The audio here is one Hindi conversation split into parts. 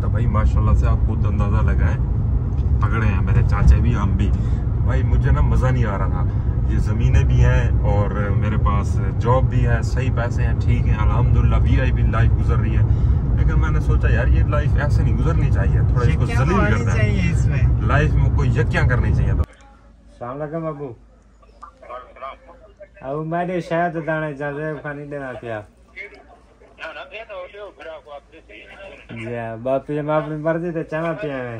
तो भाई माशाल्लाह से आप खुद अंदाजा लगाएं, तगड़े हैं मेरे चाचे भी, हम भी। भाई मुझे ना मज़ा नहीं आ रहा था। ये ज़मीनें भी हैं और मेरे पास जॉब भी है, सही पैसे हैं, ठीक है अल्हम्दुलिल्लाह, VIP लाइफ गुजर रही है। लेकिन मैंने सोचा यार ये लाइफ ऐसे नहीं गुजरनी चाहिए, थोड़ा इसको जलील करना है, इसमें लाइफ में कोई यकियां करनी चाहिए। तो अस्सलाम वालेकुम अबू। अब मैंने शायद दाने जाते पानी देना पिया जी बाप मैं अपनी मर्जी से चाना पिया है।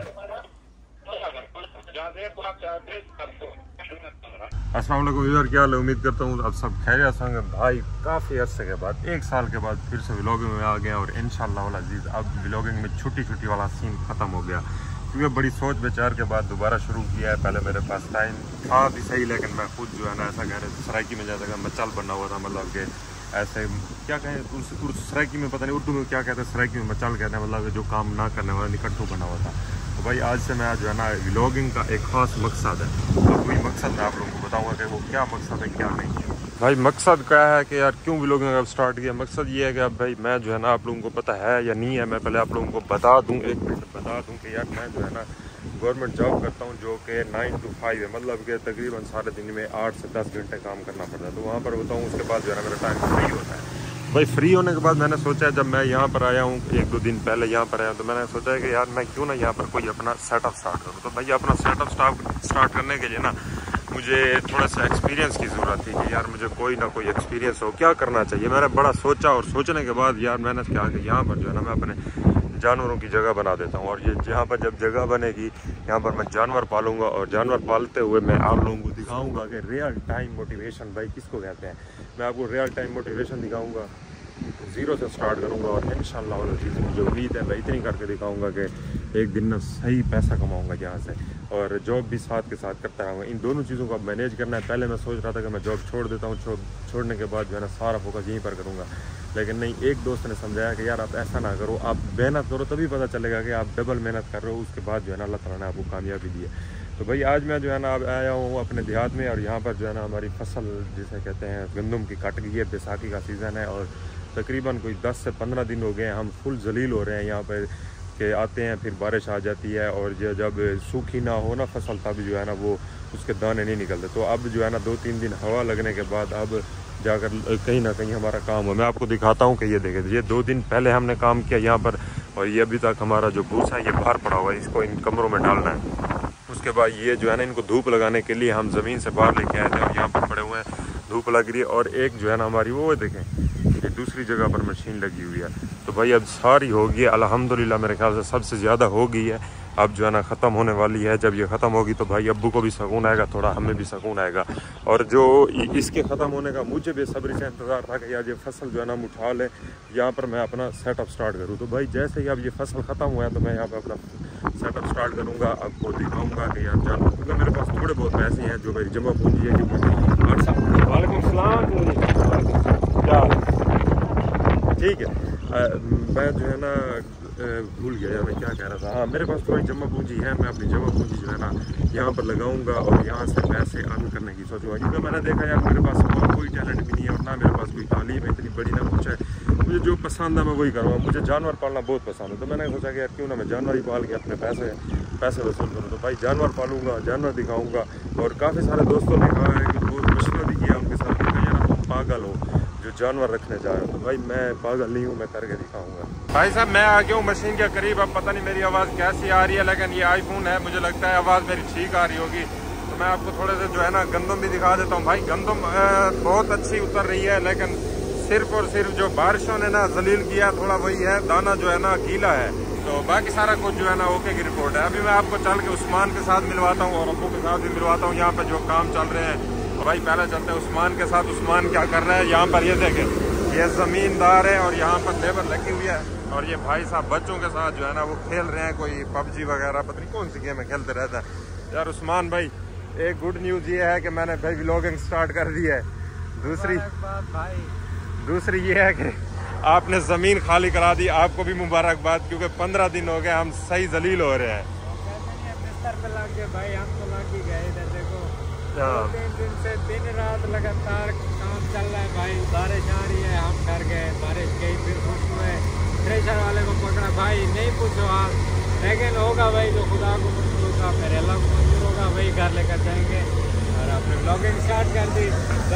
अस्सलाम वालेकुम व्यूअर, क्या हाल है? उम्मीद करता हूँ अब सब खैरियत से होंगे। भाई काफ़ी अरसे के बाद, 1 साल के बाद फिर से व्लॉगिंग में आ गए और इंशाल्लाह वाला अजीज अब व्लॉगिंग में छोटी वाला सीन ख़त्म हो गया, क्योंकि बड़ी सोच विचार के बाद दोबारा शुरू किया है। पहले मेरे पास टाइम था भी सही, लेकिन मैं खुद जो है ना ऐसा कह रहे सराइकी में जाता था, मचाल बना हुआ था, मतलब कि ऐसे क्या कहें सराइकी में, पता नहीं उर्दू में क्या कहते हैं, सराइकी में मचाल कहते हैं, मतलब जो काम ना करने वाला निकट्ठू बना हुआ था। तो भाई आज से मैं जो है ना व्लॉगिंग का एक ख़ास मकसद है, और वही मकसद मैं आप लोगों को बताऊंगा कि वो क्या मकसद है क्या नहीं। भाई मकसद क्या है कि यार क्यों व्लॉगिंग अब स्टार्ट किया, मकसद ये है कि अब भाई मैं जो है ना आप लोगों को पता है या नहीं है, मैं पहले आप लोगों को बता दूँ, 1 मिनट बता दूँ कि यार मैं जो है ना गवर्नमेंट जॉब करता हूँ, जो कि 9 to 5 है, मतलब कि तकरीबन सारे दिन में 8 से 10 घंटे काम करना पड़ता है। तो वहाँ पर बताऊँ उसके बाद जो है ना मेरा टाइम फ्री होता है। भाई फ्री होने के बाद मैंने सोचा, जब मैं यहाँ पर आया हूँ 1-2 दिन पहले यहाँ पर आया हूँ, तो मैंने सोचा है कि यार मैं क्यों ना यहाँ पर कोई अपना सेटअप स्टार्ट करूँ। तो भाई अपना सेटअप स्टार्ट करने के लिए ना मुझे थोड़ा सा एक्सपीरियंस की ज़रूरत थी कि यार मुझे कोई ना कोई एक्सपीरियंस हो, क्या करना चाहिए। मैंने बड़ा सोचा और सोचने के बाद यार मैंने क्या कि यहाँ पर जो है ना मैं अपने जानवरों की जगह बना देता हूँ, और ये यहाँ पर जब जगह बनेगी यहाँ पर मैं जानवर पालूंगा, और जानवर पालते हुए मैं आप लोगों को दिखाऊंगा कि रियल टाइम मोटिवेशन भाई किसको कहते हैं। मैं आपको रियल टाइम मोटिवेशन दिखाऊंगा, 0 से स्टार्ट करूंगा, और इंशाल्लाह वाली चीज़ मुझे उम्मीद है मैं इतनी करके दिखाऊंगा कि एक दिन में सही पैसा कमाऊंगा यहाँ से, और जॉब भी साथ के साथ करता रहूँगा। इन दोनों चीज़ों को अब मैनेज करना है। पहले मैं सोच रहा था कि मैं जॉब छोड़ देता हूँ, छोड़ने के बाद जो है ना सारा फोकस यहीं पर करूँगा, लेकिन नहीं, एक दोस्त ने समझाया कि यार आप ऐसा ना करो, आप मेहनत करो, तभी पता चलेगा कि आप डबल मेहनत कर रहे हो, उसके बाद जो है ना अल्लाह ताला ने आपको कामयाबी दी है। तो भाई आज मैं जो है ना अब आया हूँ अपने देहात में, और यहाँ पर जो है ना हमारी फसल जिसे कहते हैं गंदम की कट गई है, बैसाखी का सीज़न है, और तकरीबन कोई 10 से 15 दिन हो गए हैं, हम फुल जलील हो रहे हैं यहाँ पर के आते हैं, फिर बारिश आ जाती है, और जब सूखी ना हो ना फसल, तब जो है ना वो उसके दाने नहीं निकलते। तो अब जो है ना 2-3 दिन हवा लगने के बाद अब जाकर कहीं ना कहीं हमारा काम हो। मैं आपको दिखाता हूँ कि ये देखें, ये 2 दिन पहले हमने काम किया यहाँ पर, और ये अभी तक हमारा जो भूसा है ये बाहर पड़ा हुआ है, इसको इन कमरों में डालना है। उसके बाद ये जो है ना इनको धूप लगाने के लिए हम ज़मीन से बाहर लेके आए थे, और यहाँ पर पड़े हुए हैं, धूप लग रही है। और एक जो है ना हमारी वो देखें, ये दूसरी जगह पर मशीन लगी हुई है। तो भाई अब सारी हो गई है अल्हम्दुलिल्लाह, मेरे ख्याल से सबसे ज़्यादा हो गई है। अब जो है ना ख़त्म होने वाली है। जब ये ख़त्म होगी तो भाई अब्बू को भी सुकून आएगा, थोड़ा हमें भी सुकून आएगा। और जो इसके ख़त्म होने का मुझे बेसब्री से इंतज़ार था कि यार ये फसल जो है ना हम उठा लें, यहाँ पर मैं अपना सेटअप स्टार्ट करूँ। तो भाई जैसे ही अब ये फसल ख़त्म हुआ है तो मैं यहाँ पर अपना सेटअप स्टार्ट करूँगा, आपको दिखाऊँगा कि यार जानवर, क्योंकि मेरे पास थोड़े बहुत पैसे हैं जो मेरी जमा पूंजी है, क्योंकि वालेकुम सलाम, क्या ठीक है। मैं जो है ना भूल गया मैं क्या कह रहा था। हाँ, मेरे पास थोड़ी जमा पूंजी है, मैं अपनी जमा पूंजी जो है ना यहाँ पर लगाऊंगा और यहाँ से पैसे अर्न करने की सोचूंगा, क्योंकि मैंने देखा यार मेरे पास कोई टैलेंट भी नहीं है और ना मेरे पास कोई तालीम है इतनी बड़ी ना कुछ है। मुझे जो पसंद है मैं वही करूँगा। मुझे जानवर पालना बहुत पसंद है, तो मैंने सोचा कि यार क्यों ना मैं जानवर ही पाल के अपने पैसे वसूल करूँ। तो भाई जानवर पालूंगा, जानवर दिखाऊँगा। और काफ़ी सारे दोस्तों ने कहा है कि बहुत मशवरा भी किया उनके साथ, यार तुम पागल हो जो जानवर रखने जा रहे हो। तो भाई मैं पागल नहीं हूँ, मैं करके दिखाऊंगा। भाई साहब मैं आ गया हूँ मशीन के करीब। अब पता नहीं मेरी आवाज़ कैसी आ रही है, लेकिन ये आईफोन है, मुझे लगता है आवाज़ मेरी ठीक आ रही होगी। तो मैं आपको थोड़े से जो है ना गंदम भी दिखा देता हूँ। भाई गंदम बहुत अच्छी उतर रही है, लेकिन सिर्फ और सिर्फ जो बारिशों ने ना जलील किया थोड़ा वही है, दाना जो है ना गीला है। तो बाकी सारा कुछ जो है ना ओके की रिपोर्ट है। अभी मैं आपको चल के उस्मान के साथ मिलवाता हूँ और अब्बू के साथ भी मिलवाता हूँ यहाँ पे जो काम चल रहे हैं। तो भाई पहले चलते हैं उस्मान के साथ। उस्मान क्या कर रहे हैं यहाँ पर, ये देखें, ये जमींदार है और यहाँ पर लेबर लगी हुई है, और ये भाई साहब बच्चों के साथ जो है ना वो खेल रहे हैं, कोई पबजी वगैरह पता नहीं कौन सी गेम खेलते रहता है यार। उस्मान भाई एक गुड न्यूज़ ये है कि मैंने भाई व्लॉगिंग स्टार्ट कर दी है। दूसरी ये है कि आपने ज़मीन खाली करा दी, आपको भी मुबारकबाद, क्योंकि 15 दिन हो गए हम सही जलील हो रहे हैं। भाई हम तो लग ही गए इधर, देखो 2-3 दिन से दिन रात लगातार काम चल रहा है भाई। बारिश आ रही है, हम डर गए, बारिश गई, फिर खुश हुए, थ्रेशर वाले को पकड़ा भाई, नहीं पूछो आप, लेकिन होगा भाई जो खुदा को मंजूर होगा, मेरे अल्लाह को मंजूर होगा, वही घर लेकर जाएंगे। और आपने ब्लॉगिंग स्टार्ट कर दी,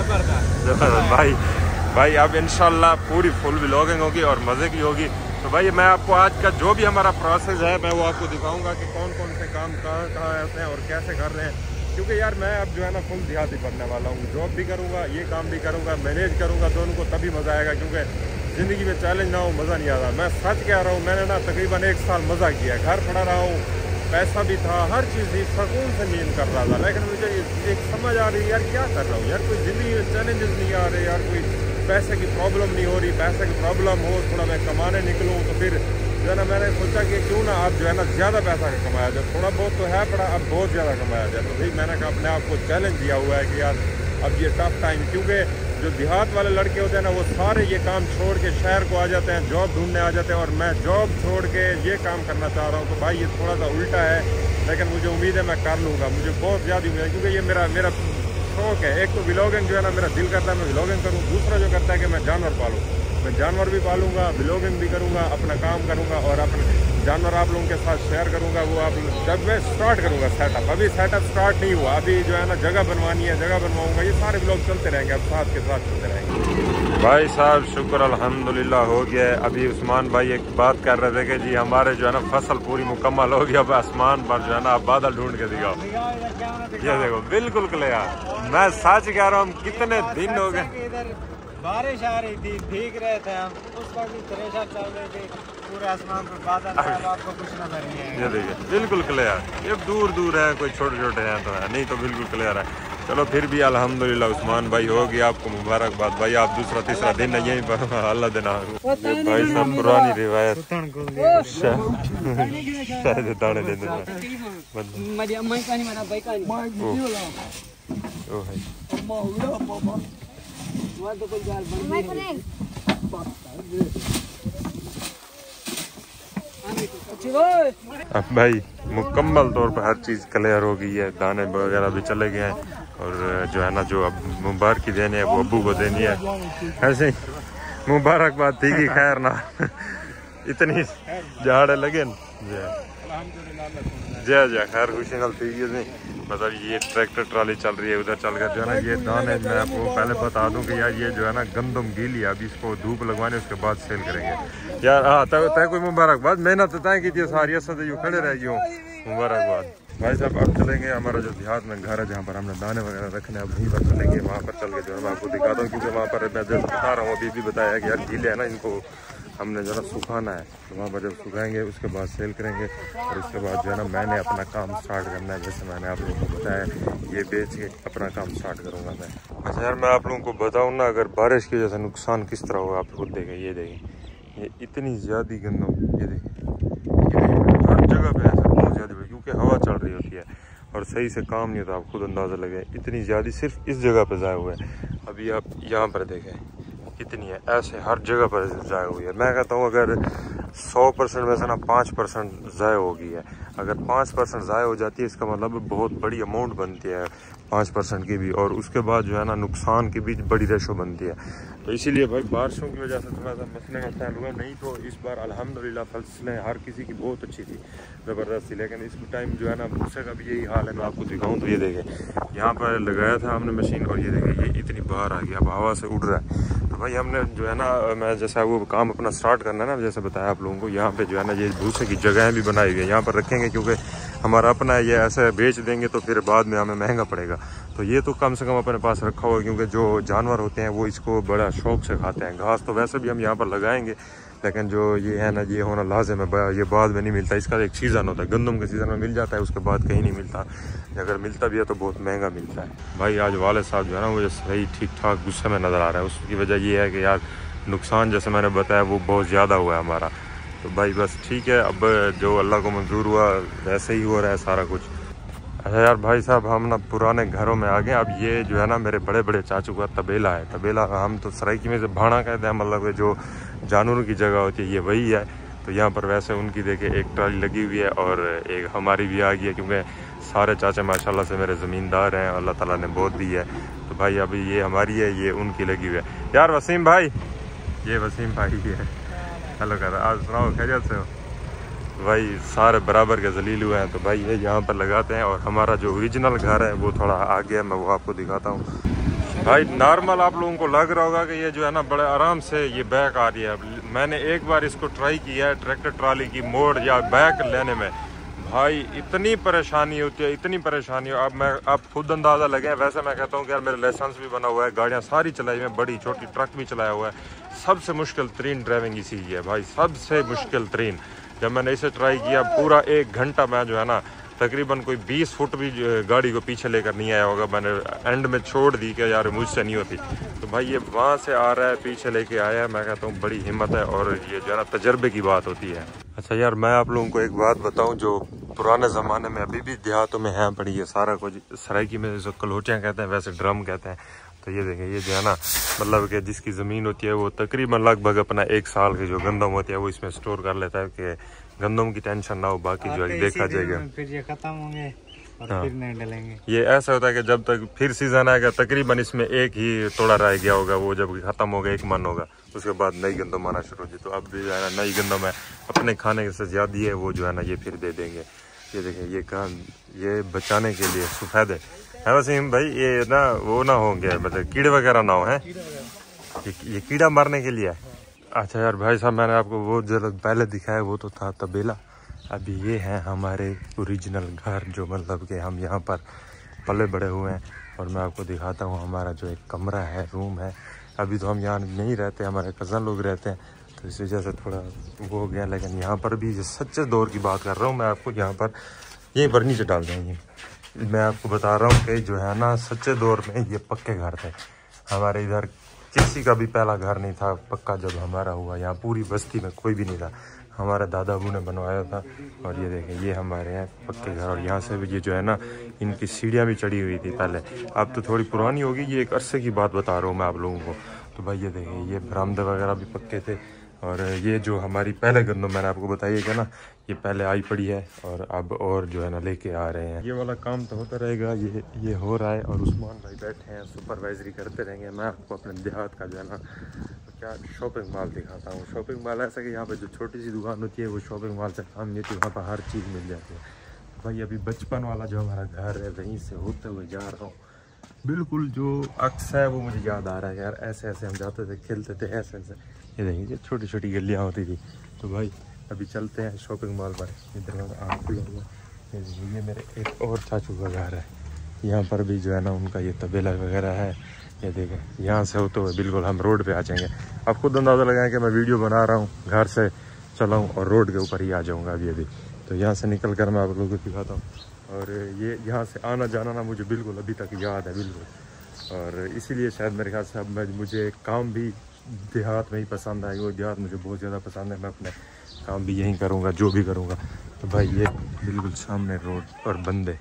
जबरदस्त भाई अब इंशाल्लाह पूरी फुल ब्लॉगिंग होगी और मज़े की होगी। तो भाई मैं आपको आज का जो भी हमारा प्रोसेस है मैं वो आपको दिखाऊंगा कि कौन कौन से काम कहाँ ऐसे हैं और कैसे कर रहे हैं। क्योंकि यार मैं अब जो है ना फुल देहाती बनने वाला हूँ, जॉब भी करूँगा, ये काम भी करूँगा, मैनेज करूँगा दोनों को, तभी मज़ा आएगा। क्योंकि ज़िंदगी में चैलेंज ना हो मज़ा नहीं आता। मैं सच कह रहा हूँ, मैंने ना तकरीबन 1 साल मज़ा किया, घर पड़ा रहा हूँ, पैसा भी था, हर चीज़ थी, सुकून से नींद कर रहा था। लेकिन मुझे एक समझ आ रही यार क्या कर रहा हूँ यार, कोई ज़िंदगी में चैलेंजेस नहीं आ रहे यार, कोई पैसे की प्रॉब्लम नहीं हो रही। पैसे की प्रॉब्लम हो, थोड़ा मैं कमाने निकलूँ तो फिर जो है ना मैंने सोचा कि क्यों ना अब जो है ना ज़्यादा पैसा कमाया जाए, थोड़ा बहुत तो है पड़ा, अब बहुत ज़्यादा कमाया जाए। तो भाई मैंने कहा अपने आप को चैलेंज दिया हुआ है कि यार अब ये टफ टाइम, क्योंकि जो देहात वाले लड़के होते हैं ना वो सारे ये काम छोड़ के शहर को आ जाते हैं, जॉब ढूंढने आ जाते हैं, और मैं जॉब छोड़ के ये काम करना चाह रहा हूँ। तो भाई ये थोड़ा सा उल्टा है, लेकिन मुझे उम्मीद है मैं कर लूँगा, मुझे बहुत ज़्यादा उम्मीद है। क्योंकि ये मेरा शौक है। एक तो व्लॉगिंग जो है ना मेरा दिल करता है मैं व्लॉगिंग करूँ, दूसरा जो करता है कि मैं जानवर पालूँ, मैं जानवर भी पालूंगा, व्लॉगिंग भी करूँगा, अपना काम करूँगा और अपने जानवर आप लोगों के साथ शेयर करूँगा। वो आप जब मैं स्टार्ट करूँगा सेटअप, अभी सेटअप स्टार्ट नहीं हुआ, अभी जो है ना जगह बनवानी है, जगह बनवाऊँगा, ये सारे व्लॉग चलते रहेंगे, अब साथ के साथ चलते रहेंगे। भाई साहब शुक्र अल्हम्दुलिल्लाह हो गया है। अभी उस्मान भाई एक बात कर रहे थे कि जी हमारे जो है ना फसल पूरी मुकम्मल हो गई, अब आसमान पर जो है ना आप बादल ढूंढ के दिखाओ। ये देखो बिल्कुल क्लियर, मैं सच कह रहा हूँ, कितने दिन हो गए बारिश आ रही थी, भीग रहे थे हम, उस वक्त भी थ्रेशर चल रही थी, पूरे आसमान पर बादल है, आपको कुछ नजर नहीं आएगा। ये देखिए बिल्कुल क्लियर, ये दूर दूर है, कोई छोटे छोटे हैं तो है, नहीं तो बिल्कुल क्लियर है। चलो फिर भी अल्हम्दुलिल्लाह उस्मान भाई हो गया, आपको मुबारकबाद भाई, आप दूसरा तीसरा दिन यहीं पर अल्लाह देना। भाई सब पुरानी रिवायत शायद दाने देने अब भाई मुकम्मल तौर पर हर चीज़ क्लियर हो गई है, दाने वगैरह भी चले गए हैं, और जो है ना जो अब मुबारक देनी है वो अब्बू को देनी है। ऐसे ही मुबारकबाद थी कि खैर ना इतनी झाड़े लगे जय जय खैर खुशी नल थी नहीं। मतलब ये ट्रैक्टर ट्राली चल रही है, उधर चल कर जो है ना ये दाने, मैं आपको पहले बता दूं कि यार ये जो है ना गंदम गीली है, अभी इसको धूप लगवाने उसके बाद सेल करेंगे यार। हाँ तय कोई मुबारकबाद, मेहनत तय की थी सारी ऐसा यूँ खड़े रह गई, मुबारकबाद। भाई साहब अब चलेंगे हमारा जो देहात में घर है जहाँ पर हमने दाने वगैरह रखने हैं, वहीं पर चलेंगे, वहाँ पर चल के जो है मैं आपको दिखाता हूँ। क्योंकि वहाँ पर मैं जैसे बता रहा हूँ अभी भी बताया कि यार गीले है ना, इनको हमने जो है सुखाना है, तो वहाँ पर जब सुखाएंगे उसके बाद सेल करेंगे, और उसके बाद जो है ना मैंने अपना काम स्टार्ट करना है। जैसे मैंने आप लोगों को बताया ये बेच के अपना काम स्टार्ट करूँगा मैं। अच्छा यार मैं आप लोगों को बताऊँ ना, अगर बारिश की वजह से नुकसान किस तरह होगा आप खुद देखें। ये देखें ये इतनी ज़्यादा गंदम, ये देखें हर जगह पे ऐसा बहुत ज़्यादा, क्योंकि हवा चल रही होती है और सही से काम नहीं होता, आप खुद अंदाज़ा लगे इतनी ज़्यादा सिर्फ इस जगह पे ज़ाया हुआ है। अभी आप यहाँ पर देखें कितनी है, ऐसे हर जगह पर ज़ाया हुई है। मैं कहता हूँ अगर 100% में से ना 5% ज़ाया होगी है, अगर 5% ज़ाया हो जाती है इसका मतलब बहुत बड़ी अमाउंट बनती है 5% की भी, और उसके बाद जो है ना नुकसान की भी बड़ी रेशो बनती है। तो इसीलिए भाई बारिशों की वजह से थोड़ा सा मसले मसाइल हुआ, नहीं तो इस बार अल्हम्दुलिल्लाह फसलें हर किसी की बहुत अच्छी थी, ज़बरदस्त थी। लेकिन इस टाइम जो है ना भूसे का भी यही हाल है। मैं आपको दिखाऊँ तो ये देखें यहाँ पर लगाया था हमने मशीन, और ये देखें ये इतनी बाहर आ गया, अब हवा से उड़ रहा है। तो भाई हमने जो है ना मैं जैसा वो काम अपना स्टार्ट करना है ना, जैसे बताया आप लोगों को, यहाँ पे जो है ना ये भूसे की जगहें भी बनाई हुई है, यहाँ पर रखेंगे क्योंकि हमारा अपना है, ये ऐसे बेच देंगे तो फिर बाद में हमें महंगा पड़ेगा। तो ये तो कम से कम अपने पास रखा हुआ, क्योंकि जो जानवर होते हैं वो इसको बड़ा शौक से खाते हैं। घास तो वैसे भी हम यहाँ पर लगाएंगे, लेकिन जो ये है ना ये होना लाजिम है, ये बाद में नहीं मिलता, इसका एक सीज़न होता है, गंदम के सीज़न में मिल जाता है, उसके बाद कहीं नहीं मिलता, अगर मिलता भी है तो बहुत महंगा मिलता है। भाई आज वाले साहब जो है ना मुझे सही ठीक ठाक गुस्से में नज़र आ रहा है, उसकी वजह ये है कि यार नुकसान जैसे मैंने बताया वो बहुत ज़्यादा हुआ है हमारा। तो भाई बस ठीक है, अब जो अल्लाह को मंजूर हुआ वैसे ही हो रहा है सारा कुछ। अच्छा यार भाई साहब हम ना पुराने घरों में आ गए। अब ये जो है ना मेरे बड़े बड़े चाचू का तबेला है, तबेला हम तो सराइकी में से भाड़ा कहते हैं, मतलब जो जानवरों की जगह होती है ये वही है। तो यहाँ पर वैसे उनकी देखे एक ट्राली लगी हुई है और एक हमारी भी आ गई है, क्योंकि सारे चाचा माशाल्लाह से मेरे ज़मींदार हैं, अल्लाह ताला ने बहुत दी है। तो भाई अभी ये हमारी है, ये उनकी लगी हुई है। यार वसीम भाई, ये वसीम भाई है, हेलो कर आज सुनाओ खैरियत से हो भाई। सारे बराबर के जलील हुए हैं तो भाई ये यहाँ पर लगाते हैं। और हमारा जो ओरिजिनल घर है वो थोड़ा आगे है, मैं वो आपको दिखाता हूँ भाई। नॉर्मल आप लोगों को लग रहा होगा कि ये जो है ना बड़े आराम से ये बैक आ रही है। मैंने एक बार इसको ट्राई किया है ट्रैक्टर ट्राली की मोड़ या बैक लेने में, भाई इतनी परेशानी होती है, इतनी परेशानी हो। अब मैं आप खुद अंदाज़ा लगे। वैसे मैं कहता हूँ कि यार मेरा लाइसेंस भी बना हुआ है, गाड़ियाँ सारी चलाई मैं, बड़ी छोटी ट्रक भी चलाया हुआ है। सबसे मुश्किल तरीन ड्राइविंग इसी की है भाई, सबसे मुश्किल तरीन। जब मैंने इसे ट्राई किया पूरा 1 घंटा मैं जो है ना तकरीबन कोई 20 फुट भी गाड़ी को पीछे लेकर नहीं आया होगा। मैंने एंड में छोड़ दी कि यार मुझसे नहीं होती। तो भाई ये वहाँ से आ रहा है, पीछे लेके आया है। मैं कहता हूँ बड़ी हिम्मत है और ये जो है ना तजर्बे की बात होती है। अच्छा यार मैं आप लोगों को एक बात बताऊँ, जो पुराने ज़माने में अभी भी देहातों में है पड़ी है सारा कुछ। सराइकी में जो कलोटियाँ कहते हैं वैसे ड्रम कहते हैं। तो ये देखें ये जो है ना मतलब कि जिसकी ज़मीन होती है वो तकरीबन लगभग अपना 1 साल की जो गंदम होती है वो इसमें स्टोर कर लेता है कि गंदम की टेंशन ना हो, बाकी जो है देखा जाएगा। फिर ये खत्म होंगे और फिर नहीं डलेंगे। ये ऐसा होता है कि जब तक फिर सीजन आएगा तकरीबन इसमें एक ही तोड़ा रह गया होगा, वो जब खत्म होगा 1 मन होगा उसके बाद नई गंदम आना शुरू होगी। तो अब भी जो है ना नई गंदम है अपने खाने से ज़्यादा है वो जो है ना ये फिर दे देंगे। ये देखें ये काम ये बचाने के लिए सफ़ेद है वसीम भाई, ये ना वो ना होंगे मतलब कीड़े वगैरह ना हो हैं, ये कीड़ा मारने के लिए। अच्छा यार भाई साहब मैंने आपको वो जो पहले दिखाया वो तो था तबेला। अभी ये है हमारे ओरिजिनल घर, जो मतलब कि हम यहाँ पर पले बड़े हुए हैं। और मैं आपको दिखाता हूँ हमारा जो एक कमरा है, रूम है। अभी तो हम यहाँ नहीं रहते, हमारे कज़न लोग रहते हैं तो इस वजह से थोड़ा वो हो गया। लेकिन यहाँ पर भी सच्चे दौर की बात कर रहा हूँ मैं आपको, यहाँ पर यहीं पर नीचे डाल देंगे। मैं आपको बता रहा हूँ कि जो है ना सच्चे दौर में ये पक्के घर थे। हमारे इधर किसी का भी पहला घर नहीं था पक्का। जब हमारा हुआ यहाँ पूरी बस्ती में कोई भी नहीं था, हमारे दादा अबू ने बनवाया था। और ये देखें ये हमारे यहाँ पक्के घर। और यहाँ से भी ये जो है ना इनकी सीढ़ियाँ भी चढ़ी हुई थी पहले, अब तो थोड़ी पुरानी होगी। ये एक अरसे की बात बता रहा हूँ मैं आप लोगों को। तो भाई ये देखें ये बरामदे वगैरह भी पक्के थे। और ये जो हमारी पहले गंदम मैंने आपको बताइए क्या ना ये पहले आई पड़ी है और अब और जो है ना लेके आ रहे हैं। ये वाला काम तो होता रहेगा, ये हो रहा है। और उस्मान भाई बैठे हैं सुपरवाइजरी करते रहेंगे। मैं आपको अपने देहात का जो है ना क्या शॉपिंग मॉल दिखाता हूँ। शॉपिंग मॉल ऐसा कि यहाँ पर जो छोटी सी दुकान होती है वो शॉपिंग मॉल से काम नहीं होती, वहाँ पर हर चीज़ मिल जाती है। भाई अभी बचपन वाला जो हमारा घर है वहीं से होते हुए जा रहा हूँ। बिल्कुल जो अक्स है वो मुझे याद आ रहा है यार, ऐसे ऐसे हम जाते थे खेलते थे ऐसे ऐसे। ये देखिए छोटी छोटी गलियाँ होती थी। तो भाई अभी चलते हैं शॉपिंग मॉल पर। इधर आप खुला हुआ ये मेरे एक और चाचू का घर है, यहाँ पर भी जो है ना उनका ये तबेला वगैरह है। ये देखें यहाँ से होते हुए बिल्कुल हम रोड पे आ जाएंगे। आप खुद अंदाज़ा लगाएं कि मैं वीडियो बना रहा हूँ, घर से चला हूँ और रोड के ऊपर ही आ जाऊँगा अभी। तो यहाँ से निकल कर मैं आप लोगों को दिखाता हूँ। और ये यहाँ से आना जाना ना मुझे बिल्कुल अभी तक याद है बिल्कुल। और इसीलिए शायद मेरे ख्याल से अब मुझे काम भी देहात में ही पसंद है। वो देहात मुझे बहुत ज़्यादा पसंद है, मैं अपने काम भी यहीं करूँगा जो भी करूँगा। तो भाई ये बिल्कुल सामने रोड और बंदे।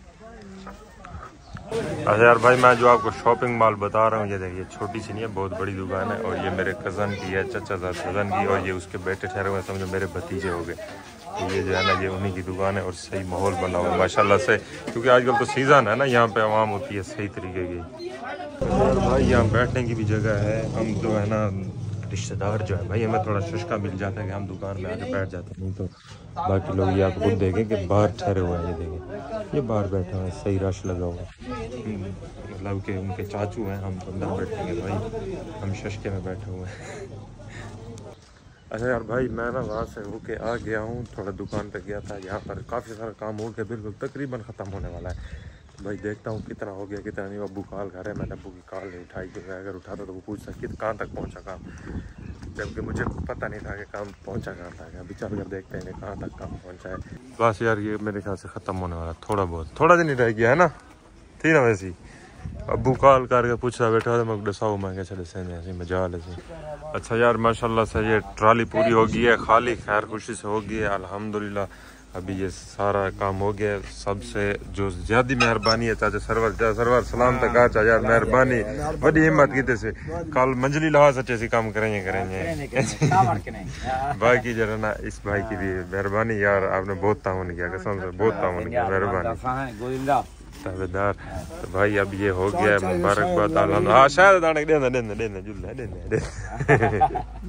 अच्छा यार भाई मैं जो आपको शॉपिंग मॉल बता रहा हूँ ये देखिए छोटी सी नहीं है, बहुत बड़ी दुकान है। और ये मेरे कज़न की है, चचा कज़न की। और ये उसके बेटे ठहरे हुए समझो मेरे भतीजे हो गए। तो ये जो है ना ये उन्हीं की दुकान है और सही माहौल बना हुआ है माशाल्लाह से, क्योंकि आजकल तो सीज़न है ना यहाँ पे आवाम होती है सही तरीके की। और भाई यहाँ बैठने की भी जगह है। हम तो है ना रिश्तेदार जो है भाई हमें थोड़ा शुष्का मिल जाता है कि हम दुकान में आके बैठ जाते हैं, नहीं तो बाकी लोग ये आप खुद देखें कि बाहर ठहरे हुए हैं। ये देखें ये बाहर बैठे हुए हैं, सही रश लगा हुआ है। मतलब कि उनके चाचू हैं, हम तो अंदर बैठेंगे भाई, हम शुष्के में बैठे हुए हैं। अच्छा यार भाई मैं ना वहाँ से होके आ गया हूँ, थोड़ा दुकान पे गया था। यहाँ पर काफ़ी सारा काम हो गया, बिल्कुल तकरीबन ख़त्म होने वाला है। तो भाई देखता हूँ कितना हो गया कितना नहीं। अब्बू कॉल कर रहे हैं, मैंने अब्बू की कॉल नहीं उठाई, क्योंकि अगर उठाता तो वो पूछता कि कहाँ तक पहुँचा काम, जबकि मुझे पता नहीं था कि काम पहुँचा कहाँ था। अभी चल कर देखते हैं कहाँ तक काम पहुँचा है। बस यार ये मेरे ख्याल से ख़त्म होने वाला, थोड़ा दिन ही रह गया है ना, थी ना वैसे ही। अब्बू कॉल करके पूछा बैठा था, मैं दसाऊँ मैं क्या चले सही ऐसे मजा ले। अच्छा यार माशाल्लाह से ये ट्राली पूरी हो गई है, खाली खैर खुशी से हो गई है अल्हम्दुलिल्लाह। अभी ये सारा काम हो गया। सबसे जो ज़्यादा मेहरबानी है चाचा सरवर सलाम तक आ चाचा मेहरबानी बड़ी हिम्मत की से कल मंजली लहा सच्चे से काम करेंगे बाकी जो है ना इस भाई की भी मेहरबानी यार, आपने बहुत ताउन किया कसम से, बहुत ताउन किया, मेहरबानी ताबेदार। तो भाई अब ये हो गया मुबारकबाद अल्हम्दुलिल्लाह। शायद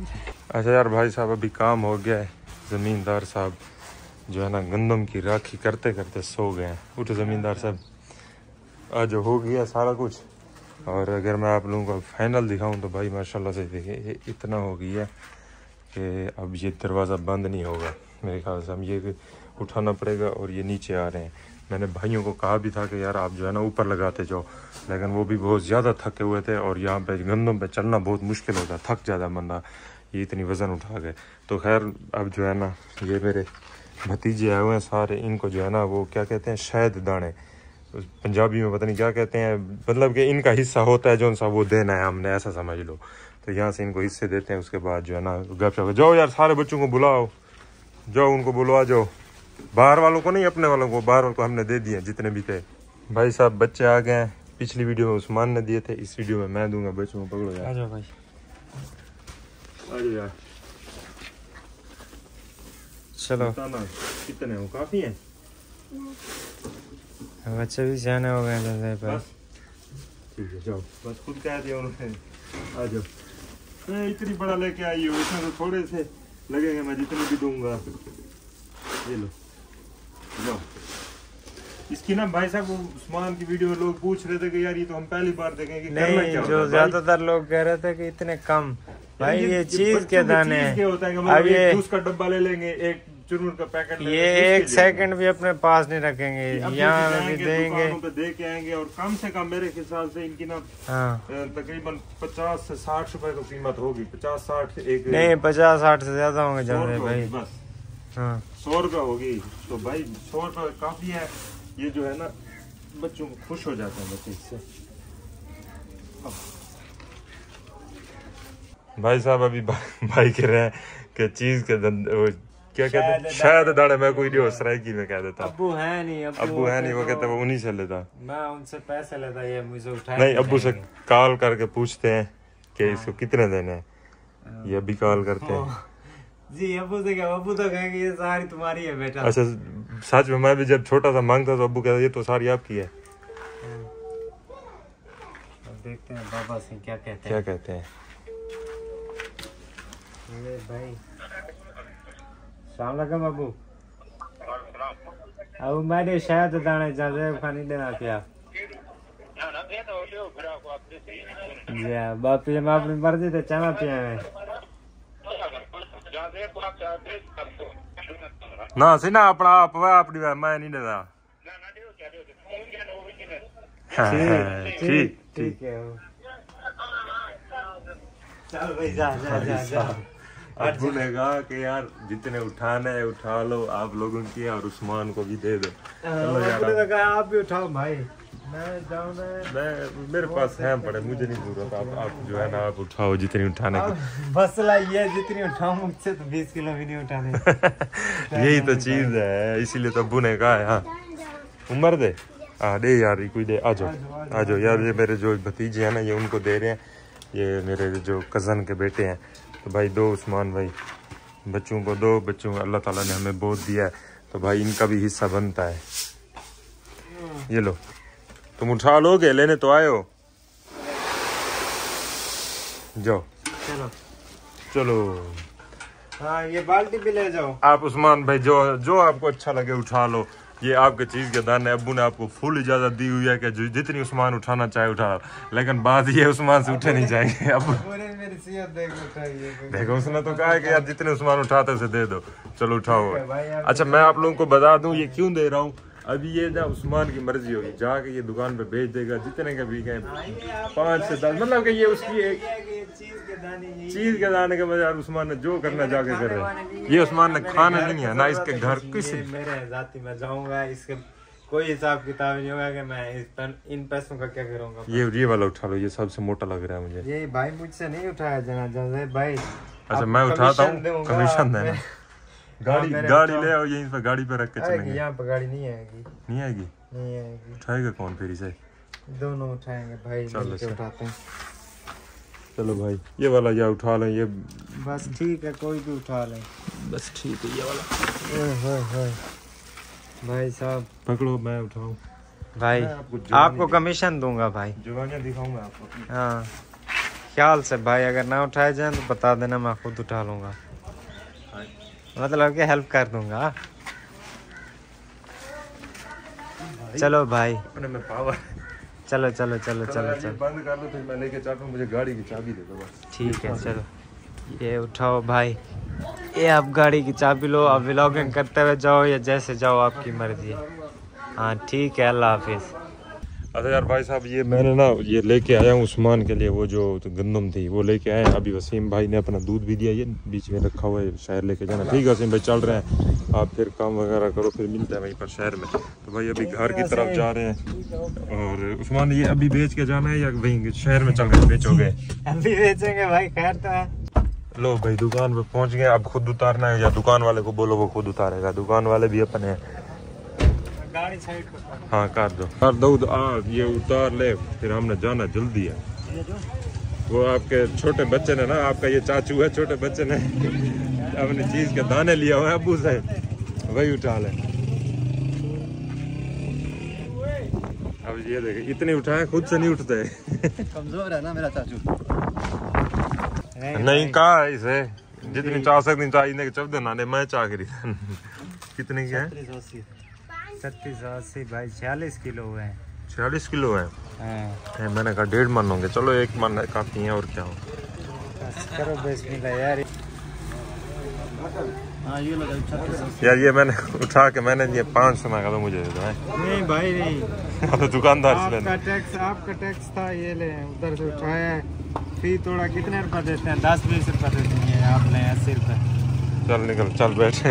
अच्छा यार भाई साहब, अभी काम हो गया है। ज़मींदार साहब जो है ना गंदम की राखी करते करते सो गए हैं। उठो ज़मींदार साहब, आज हो गया सारा कुछ। और अगर मैं आप लोगों को फाइनल दिखाऊं तो भाई माशाल्लाह से देखिए इतना हो गया है कि अब ये दरवाज़ा बंद नहीं होगा मेरे ख्याल से। हम ये उठाना पड़ेगा और ये नीचे आ रहे हैं। मैंने भाइयों को कहा भी था कि यार आप जो है ना ऊपर लगाते जाओ, लेकिन वो भी बहुत ज़्यादा थके हुए थे और यहाँ पे गंदम पे चलना बहुत मुश्किल होता है, थक जाता बंदा, ये इतनी वज़न उठा गए। तो खैर अब जो है ना ये मेरे भतीजे आए हुए हैं सारे, इनको जो है ना वो क्या कहते हैं, शहद दाने, पंजाबी में पता नहीं क्या कहते हैं, मतलब कि इनका हिस्सा होता है जो सा वो देना है हमने, ऐसा समझ लो। तो यहाँ से इनको हिस्से देते हैं, उसके बाद जो है ना गपशप। जाओ यार सारे बच्चों को बुलाओ, जाओ उनको बुलवा जाओ, बाहर वालों को नहीं, अपने वालों को। बाहर वालों को हमने दे दिए जितने भी थे। भाई साहब बच्चे आ गए हैं, पिछली वीडियो में उस्मान ने दिए थे, इस वीडियो में मैं दूंगा बच्चों को। पकड़ो यार, आजो भाई, आजो यार, चलो। कितने हो, काफी हैं बच्चे भी सियाने हो गए हैं भाई। ठीक है जाओ, बस खुद कह दिया उन्होंने। आ जाओ, इतनी बड़ा लेके आई हो, इसमें तो थोड़े से लगेंगे, मैं जितने भी दूंगा। ये लो जाओ। इसकी ना भाई साहब उस्मान की वीडियो में लोग पूछ रहे थे कि यार ये तो हम पहली बार देखें कि नहीं, जो ज्यादातर लोग कह रहे थे कि इतने कम। भाई ये चीज के दाने हैं। अब ये जूस का डब्बा ले लेंगे, एक चुरूर का पैकेट, ये एक सेकंड भी अपने पास नहीं रखेंगे, यहाँ भी देंगे, पे दे के आएंगे। और कम से कम मेरे हिसाब से इनकी ना तकरीबन 50 से 60 रुपए की कीमत होगी। 50-60 एक नहीं, 50-60 से ज्यादा होंगे जल्दी भाई। बस हाँ 100 रुपये होगी। तो भाई 100 रुपये काफी है। ये जो है ना बच्चों को खुश हो जाते हैं बच्चे इससे। भाई साहब अभी भाई कह रहे हैं कि चीज के क्या कहते हैं, शायद दाने, मैं कोई नहीं हो सराइकी में कह देता। अब्बू है नहीं, वो कहता वो उन्हीं से लेता, मैं उनसे पैसे लेता, ये मुझे उठाए नहीं। अब्बू से कॉल करके पूछते हैं कि इसको कितने देने हैं, ये अभी कॉल करते हैं जी। अब्बू से क्या, अब्बू तो कहेंगे ये सारी तुम्हारी है बेटा। अच्छा सच में, मैं भी जब छोटा सा मांगता तो अब्बू कहता ये तो सारी आपकी है। देखते हैं बाबा से क्या कहते हैं। क्या कहते हैं भाई। सलाम अबू। अब मैंने शायद दाने जैब खानी देना क्या जी। बाप मैं अपनी मर्जी से चाना पिया है ना सी ना अपना आप अपनी मैं नहीं देता। ठीक ठीक है, चल भाई जा जा जा जा। अब्बू ने कहा कि यार जितने उठाने है उठा लो आप लोगों की, और उस्मान को भी दे दो। तो कहा आप भी उठाओ भाई, मैं जाऊँ ना, मैं मेरे पास है पड़े, मुझे नहीं जरूरत। आप जो है ना आप उठाओ जितनी उठाने की। मसला ये जितनी उठाऊं मुझसे तो 20 किलो भी नहीं उठाने। यही तो चीज है, इसीलिए तो अब्बू ने कहा है। हाँ उम्र दे, दे यार कोई दे। आ जाओ यार, ये मेरे जो भतीजे हैं ना ये उनको दे रहे हैं, ये मेरे जो कज़न के बेटे हैं। तो भाई दो उस्मान भाई, बच्चों को दो, बच्चों को अल्लाह ताला ने हमें बहुत दिया है, तो भाई इनका भी हिस्सा बनता है। ये लो, तुम उठा लोगे, लेने तो आए हो। जाओ चलो चलो। हाँ ये बाल्टी भी ले जाओ आप उस्मान भाई, जो आपको अच्छा लगे उठा लो। ये आपके चीज के दाने, अब्बू ने आपको फुल इजाजत दी हुई है कि जितनी उस्मान उठाना चाहे उठा, लेकिन बात ये उस्मान से उठे नहीं जाएंगे। अब देखो उसने तो कहा है कि यार जितने उस्मान उठाते उसे दे दो, चलो उठाओ। अच्छा मैं आप लोगों को बता दूं ये क्यों दे रहा हूँ। अभी ये ना उस्मान की मर्जी होगी, जाके ये दुकान पे बेच देगा जितने के भी गए, 5 से 10, मतलब कि ये उसकी एक चीज के दाने के बजाय उस्मान ने जो करना जाके कर रहे हैं। ये उस्मान ने खाना नहीं है ना इसके घर किसी, मेरे जाति में जाऊंगा, इसके कोई हिसाब किताब नहीं होगा कि मैं इन पैसों का क्या करूंगा। ये वाला उठा लो, ये सबसे मोटा लग रहा है मुझे। ये भाई मुझसे नहीं उठाया जाना भाई। अच्छा मैं उठाता हूँ, कमीशन देना। गाड़ी ले आओ, यहीं पर गाड़ी पे रख के चलेंगे। यहाँ पर गाड़ी नहीं आएगी। नहीं आएगी? नहीं आएगी। उठाएगा कौन फिर इसे? दोनों उठाएंगे भाई, चलो उठाते हैं। चलो भाई ये वाला या उठा लें, ये बस ठीक है, कोई भी उठा लें, बस ठीक है। ये वाला भाई साहब पकड़ो, मैं उठाऊं भाई, आपको कमीशन दूंगा भाई। जवानियां दिखाऊं मैं आपको। हाँ ख्याल से भाई, अगर ना उठाए जाए तो बता देना, मैं खुद उठा लूँगा, मतलब कि हेल्प कर दूँगा। चलो भाई, अपने में पावर। चलो चलो चलो चलो ये चलो, बंद कर दो, फिर मैं लेके चलता हूँ, मुझे गाड़ी की चाबी दे दो बस। ठीक है चलो। ये उठाओ भाई, ये आप गाड़ी की चाबी लो, आप व्लॉगिंग करते हुए जाओ या जैसे जाओ, आपकी मर्जी है। हाँ ठीक है, अल्लाह हाफिज़। अच्छा यार भाई साहब, ये मैंने ना ये लेके आया हूँ उस्मान के लिए, वो जो गंदम थी वो लेके आए हैं। अभी वसीम भाई ने अपना दूध भी दिया, ये बीच में रखा हुआ है, शहर लेके जाना। ठीक है वसीम भाई, चल रहे हैं, आप फिर काम वगैरह करो, फिर मिलते हैं वहीं पर शहर में। तो भाई अभी घर की तरफ जा रहे हैं। और उस्मान ये अभी बेच के जाना है या वहीं शहर में चल गए बेचोगे? अभी बेचेंगे भाई, खैर तो है। लो भाई दुकान पे पहुंच गए, अब खुद उतारना है या दुकान वाले को बोलो वो खुद उतारेगा? दुकान वाले भी अपने हैं। गाड़ी साइड पर। हाँ कर दो, कर दो। ये उतार ले, फिर हमने जाना जल्दी है। वो आपके छोटे बच्चे ने ना, आपका ये चाचू है, छोटे बच्चे ने अपनी चीज के दाने लिया हुआ है अबू से, वही उठा ले। अब ये देखे, इतने उठाए खुद से नहीं उठते। कमजोर है ना मेरा चाचू। नहीं कहा है इसे, जितनी चाह सकती चाहिए चब देना ने, मैं चाह करी। कितने की है? 3680 भाई, 46 किलो हुए हैं। 46 किलो है। हाँ। मैंने कहा 1.5 मन होंगे, चलो 1 मन काफी है और क्या हो। करो बिस्मिल्लाह यार। हाँ ये लगा 3680। यार ये मैंने उठा के मैंने ये 500 मांगा तो मुझे दे दो। नहीं भाई नहीं, तो दुकानदार से आपका टैक्स था, ये ले उधर से उठाया है। फी थोड़ा कितने रुपए देते हैं? 10-20 रुपए देते हैं, आप ले 80 रुपए। चल निकल, चल बैठे।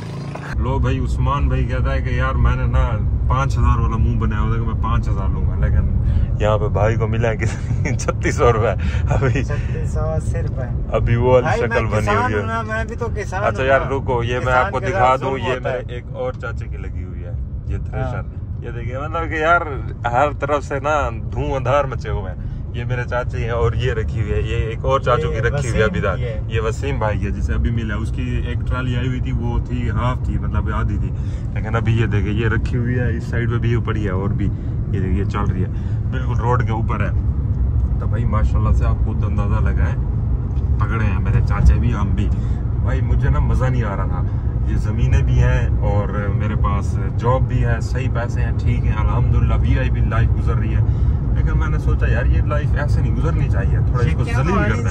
लो भाई, उस्मान भाई कहता है कि यार मैंने ना 5000 वाला मुंह बनाया होता कि मैं 5000 लूंगा, लेकिन यहाँ पे भाई को मिला है कि 3600 रुपए। अभी 3680 रुपए अभी वो वाली शक्ल बनी हुई है। मैं भी तो किसान। अच्छा यार रुको, ये मैं आपको दिखा दूं, ये मेरे एक और चाचे की लगी हुई है ये थ्रेशर। ये देखिए, मतलब कि यार हर तरफ से ना धुआंधार मचे हुए हैं। ये मेरे चाचे हैं, और ये रखी हुई है, ये एक और चाचू की रखी हुई है अभी तक। ये वसीम भाई है जिसे अभी मिला, उसकी एक ट्राली आई हुई थी, वो थी हाफ थी, मतलब आधी थी, लेकिन अभी ये देखिए ये रखी हुई है। इस साइड पे भी ये पड़ी है, और भी ये देखिए चल रही है, बिल्कुल रोड के ऊपर है। तो भाई माशाल्लाह से आप खुद अंदाजा लगाएं, तगड़े हैं मेरे चाचे भी, हम भी। भाई मुझे ना मजा नहीं आ रहा था। ये ज़मीनें भी हैं और मेरे पास जॉब भी है, सही पैसे हैं, ठीक है अल्हम्दुलिल्लाह, VIP लाइफ गुजर रही है। लेकिन मैंने सोचा यार ये लाइफ ऐसे नहीं गुजरनी चाहिए, थोड़ा इसको जलील करना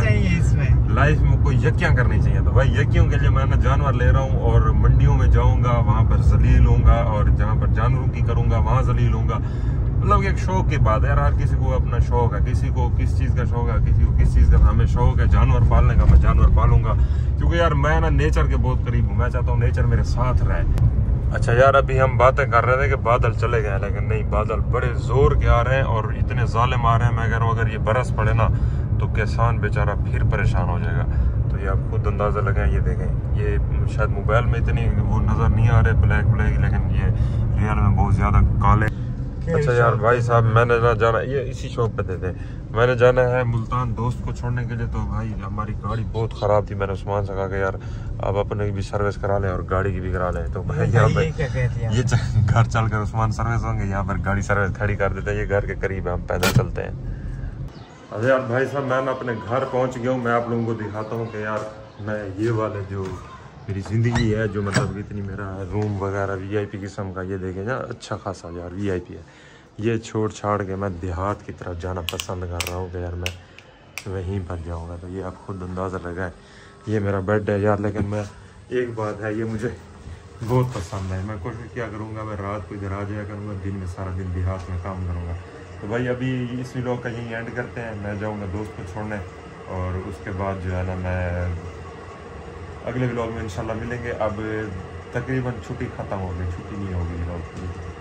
है लाइफ में, कोई यकियां करनी चाहिए। तो भाई यकियों के लिए मैं ना जानवर ले रहा हूँ, और मंडियों में जाऊंगा, वहाँ पर जलील होऊंगा, और जहाँ पर जानवरों की करूंगा वहाँ जलील होऊंगा। मतलब एक शौक की बात है यार, हर किसी को अपना शौक है, किसी को किस चीज़ का शौक है, किसी को किस चीज़ का। हमें शौक है जानवर पालने का, मैं जानवर पालूंगा, क्योंकि यार मैं ना नेचर के बहुत करीब हूँ। मैं चाहता हूँ नेचर मेरे साथ रहे। अच्छा यार, अभी हम बातें कर रहे थे कि बादल चले गए, लेकिन नहीं, बादल बड़े जोर के आ रहे हैं और इतने जालिम आ रहे हैं। मैं कह रहा हूँ अगर ये बरस पड़े ना तो किसान बेचारा फिर परेशान हो जाएगा। तो ये आप खुद अंदाज़ा लगाएं, ये देखें, ये शायद मोबाइल में इतनी वो नज़र नहीं आ रहे ब्लैक, लेकिन ये रियल में बहुत ज़्यादा काले। अच्छा यार भाई साहब, मैंने ना जाना, ये इसी शॉप पे थे, मैंने जाना है मुल्तान दोस्त को छोड़ने के लिए। तो भाई हमारी गाड़ी बहुत ख़राब थी, मैंने उस्मान से कहा कि यार आप अपने की भी सर्विस करा लें और गाड़ी की भी करा लें। तो भाई यहाँ पे ये घर चल कर उस्मान सर्विस होंगे, यहाँ पर गाड़ी सर्विस खड़ी कर देते हैं, ये घर के करीब है, हम पैदल चलते हैं। अरे यार भाई साहब, मैं ना अपने घर पहुँच गया हूँ। मैं आप लोगों को दिखाता हूँ कि यार मैं ये वाले जो मेरी ज़िंदगी है, जो मतलब इतनी मेरा रूम वगैरह VIP किस्म का, ये देखें ना, अच्छा खासा यार VIP है। ये छोड़ छाड़ के मैं देहात की तरफ जाना पसंद कर रहा हूँ कि यार मैं वहीं पर जाऊँगा। तो ये आप खुद अंदाज़ा लगाएं, ये मेरा बेड है यार। लेकिन मैं एक बात है, ये मुझे बहुत पसंद है। मैं कोशिश क्या करूँगा, मैं रात को इधर आ जाया करूँगा, दिन में सारा दिन देहात में काम करूँगा। तो भाई अभी इस व्लॉग का यहीं एंड करते हैं। मैं जाऊँगा दोस्त को छोड़ने, और उसके बाद जो है ना मैं अगले व्लॉग में इंशाल्लाह मिलेंगे। अब तकरीबन छुट्टी ख़त्म हो गई, छुट्टी नहीं होगी व्लॉग की।